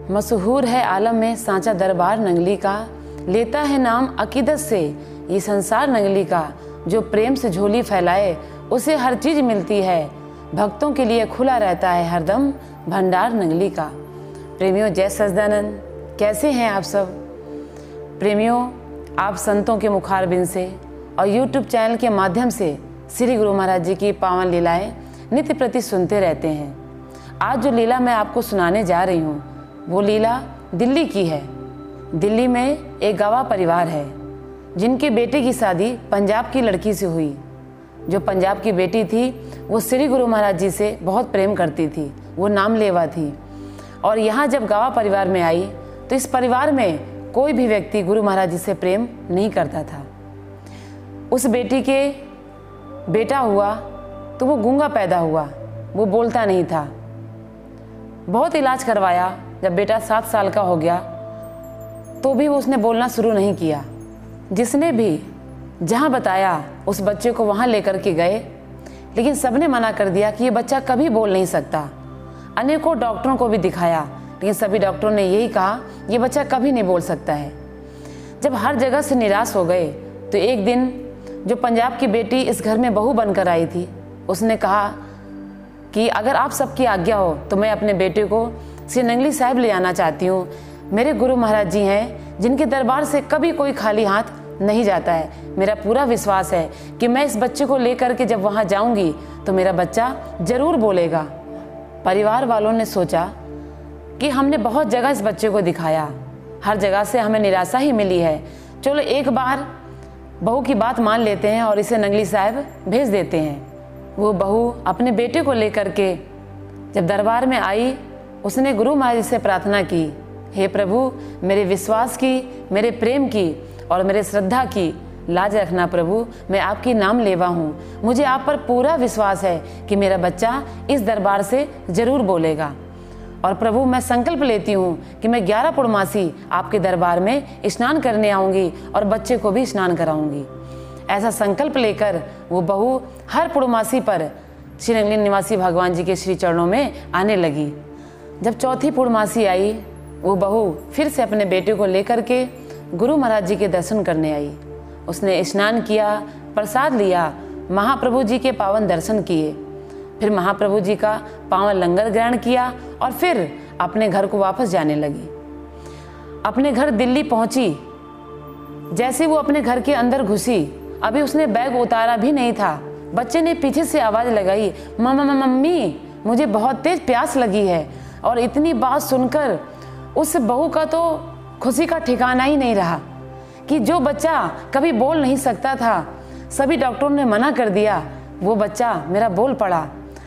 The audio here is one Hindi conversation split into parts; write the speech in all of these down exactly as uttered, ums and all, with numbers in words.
मशहूर है आलम में सांचा दरबार नंगली का, लेता है नाम अकीदत से ये संसार नंगली का। जो प्रेम से झोली फैलाए उसे हर चीज़ मिलती है, भक्तों के लिए खुला रहता है हरदम भंडार नंगली का। प्रेमियों, जय सच्चिदानंद। कैसे हैं आप सब? प्रेमियों, आप संतों के मुखारबिन से और यूट्यूब चैनल के माध्यम से श्री गुरु महाराज जी की पावन लीलाएं नित्य प्रति सुनते रहते हैं। आज जो लीला मैं आपको सुनाने जा रही हूँ वो लीला दिल्ली की है। दिल्ली में एक गवाह परिवार है जिनके बेटे की शादी पंजाब की लड़की से हुई। जो पंजाब की बेटी थी वो श्री गुरु महाराज जी से बहुत प्रेम करती थी, वो नामलेवा थी। और यहाँ जब गवाह परिवार में आई तो इस परिवार में कोई भी व्यक्ति गुरु महाराज जी से प्रेम नहीं करता था। उस बेटी के बेटा हुआ तो वो गूंगा पैदा हुआ, वो बोलता नहीं था। बहुत इलाज करवाया, जब बेटा सात साल का हो गया तो भी वो उसने बोलना शुरू नहीं किया। जिसने भी जहाँ बताया उस बच्चे को वहाँ लेकर के गए, लेकिन सबने मना कर दिया कि ये बच्चा कभी बोल नहीं सकता। अनेकों डॉक्टरों को भी दिखाया, लेकिन सभी डॉक्टरों ने यही कहा ये बच्चा कभी नहीं बोल सकता है। जब हर जगह से निराश हो गए तो एक दिन जो पंजाब की बेटी इस घर में बहू बनकर आई थी, उसने कहा कि अगर आप सबकी आज्ञा हो तो मैं अपने बेटे को श्री नंगली साहिब ले आना चाहती हूँ। मेरे गुरु महाराज जी हैं जिनके दरबार से कभी कोई खाली हाथ नहीं जाता है। मेरा पूरा विश्वास है कि मैं इस बच्चे को लेकर के जब वहाँ जाऊँगी तो मेरा बच्चा ज़रूर बोलेगा। परिवार वालों ने सोचा कि हमने बहुत जगह इस बच्चे को दिखाया, हर जगह से हमें निराशा ही मिली है, चलो एक बार बहू की बात मान लेते हैं और इसे नंगली साहिब भेज देते हैं। वो बहू अपने बेटे को लेकर के जब दरबार में आई, उसने गुरु महाराज जी से प्रार्थना की, हे प्रभु, मेरे विश्वास की, मेरे प्रेम की और मेरे श्रद्धा की लाज रखना प्रभु। मैं आपकी नाम लेवा हूँ, मुझे आप पर पूरा विश्वास है कि मेरा बच्चा इस दरबार से ज़रूर बोलेगा। और प्रभु, मैं संकल्प लेती हूँ कि मैं ग्यारह पूर्णमासी आपके दरबार में स्नान करने आऊँगी और बच्चे को भी स्नान कराऊँगी। ऐसा संकल्प लेकर वो बहू हर पूर्णमासी पर श्री नंगली निवासी भगवान जी के श्री चरणों में आने लगी। जब चौथी पूर्णमासी आई, वो बहू फिर से अपने बेटे को लेकर के गुरु महाराज जी के दर्शन करने आई। उसने स्नान किया, प्रसाद लिया, महाप्रभु जी के पावन दर्शन किए, फिर महाप्रभु जी का पावन लंगर ग्रहण किया और फिर अपने घर को वापस जाने लगी। अपने घर दिल्ली पहुंची। जैसे वो अपने घर के अंदर घुसी, अभी उसने बैग उतारा भी नहीं था, बच्चे ने पीछे से आवाज़ लगाई, मम्मा मम्मी मुझे बहुत तेज प्यास लगी है। और इतनी बात सुनकर उस बहू का तो खुशी का ठिकाना ही नहीं रहा कि जो बच्चा कभी बोल नहीं सकता था, सभी डॉक्टरों ने मना कर दिया, वो बच्चा मेरा बोल पड़ा।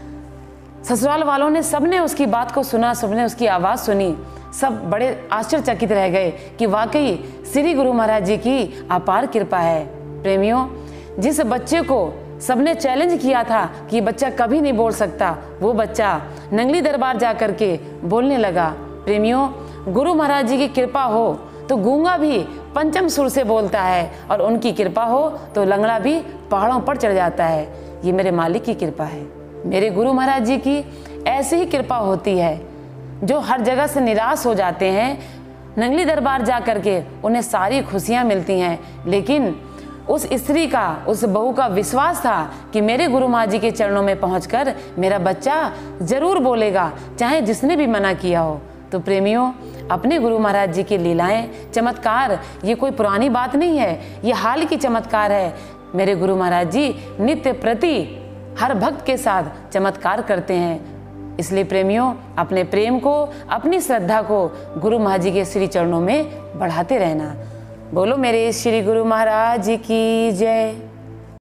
ससुराल वालों ने सबने उसकी बात को सुना, सबने उसकी आवाज़ सुनी, सब बड़े आश्चर्यचकित रह गए कि वाकई श्री गुरु महाराज जी की अपार कृपा है। प्रेमियों, जिस बच्चे को सबने चैलेंज किया था कि बच्चा कभी नहीं बोल सकता, वो बच्चा नंगली दरबार जा कर के बोलने लगा। प्रेमियों, गुरु महाराज जी की कृपा हो तो गूंगा भी पंचम सुर से बोलता है और उनकी कृपा हो तो लंगड़ा भी पहाड़ों पर चढ़ जाता है। ये मेरे मालिक की कृपा है। मेरे गुरु महाराज जी की ऐसी ही कृपा होती है। जो हर जगह से निराश हो जाते हैं, नंगली दरबार जा कर के उन्हें सारी खुशियाँ मिलती हैं, लेकिन उस स्त्री का, उस बहू का विश्वास था कि मेरे गुरु महाराज जी के चरणों में पहुंचकर मेरा बच्चा ज़रूर बोलेगा, चाहे जिसने भी मना किया हो। तो प्रेमियों, अपने गुरु महाराज जी की लीलाएं, चमत्कार, ये कोई पुरानी बात नहीं है, ये हाल की चमत्कार है। मेरे गुरु महाराज जी नित्य प्रति हर भक्त के साथ चमत्कार करते हैं। इसलिए प्रेमियों, अपने प्रेम को, अपनी श्रद्धा को गुरु महाराज जी के श्री चरणों में बढ़ाते रहना। बोलो मेरे श्री गुरु महाराज जी की जय।